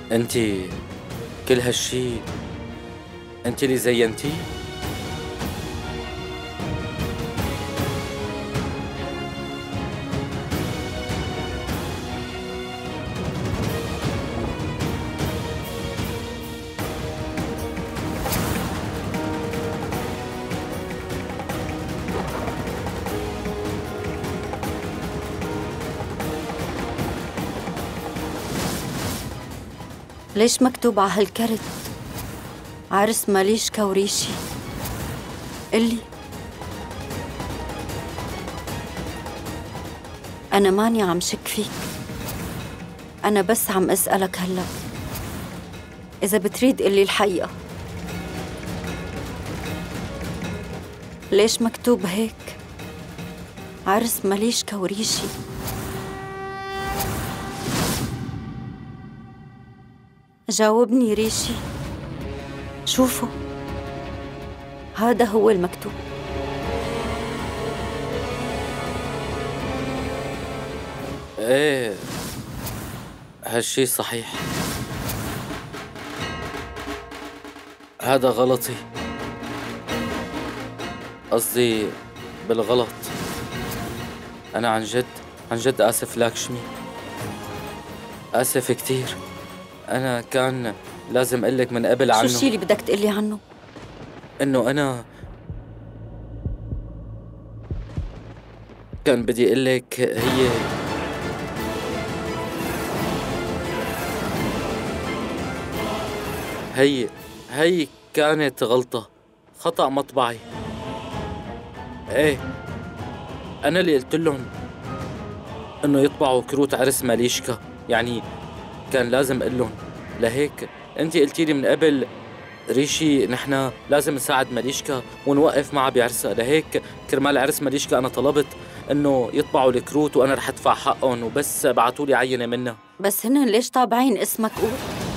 انتي كل هالشي انتي اللي زينتيه؟ ليش مكتوب على هالكرت عرس ماليشكا وريشي؟ قلي. أنا ماني عم شك فيك، أنا بس عم أسألك هلأ إذا بتريد قلي الحقيقة. ليش مكتوب هيك؟ عرس ماليشكا وريشي. جاوبني ريشي، شوفوا هذا هو المكتوب. ايه هالشي صحيح، هذا غلطي، قصدي بالغلط. أنا عن جد آسف لاكشمي، آسف كتير. أنا كان لازم أقلك من قبل عنه. شو الشي اللي بدك تقلي عنه؟ إنه أنا كان بدي أقلك هي كانت غلطة، خطأ مطبعي. ايه أنا اللي قلت لهم إنه يطبعوا كروت عرس ماليشكا، يعني كان لازم أقول لهم. لهيك أنتِ قلتي لي من قبل ريشي نحن لازم نساعد ماليشكا ونوقف معها بعرسها، لهيك كرمال عرس ماليشكا أنا طلبت إنه يطبعوا الكروت وأنا رح أدفع حقهم، وبس بعتوا لي عينة منها. بس هن ليش طابعين اسمك قول؟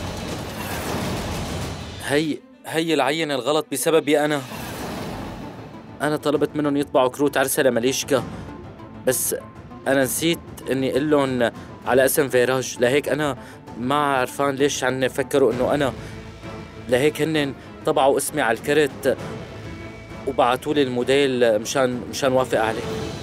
هي العينة الغلط بسببي أنا. أنا طلبت منهم يطبعوا كروت عرسها لماليشكا، بس أنا نسيت إني أقول لهم على اسم فيراج، لهيك أنا ما عرفان ليش عن فكروا إنه أنا، لهيك هن طبعوا اسمي على الكرت وبعتوا لي الموديل مشان وافق عليه.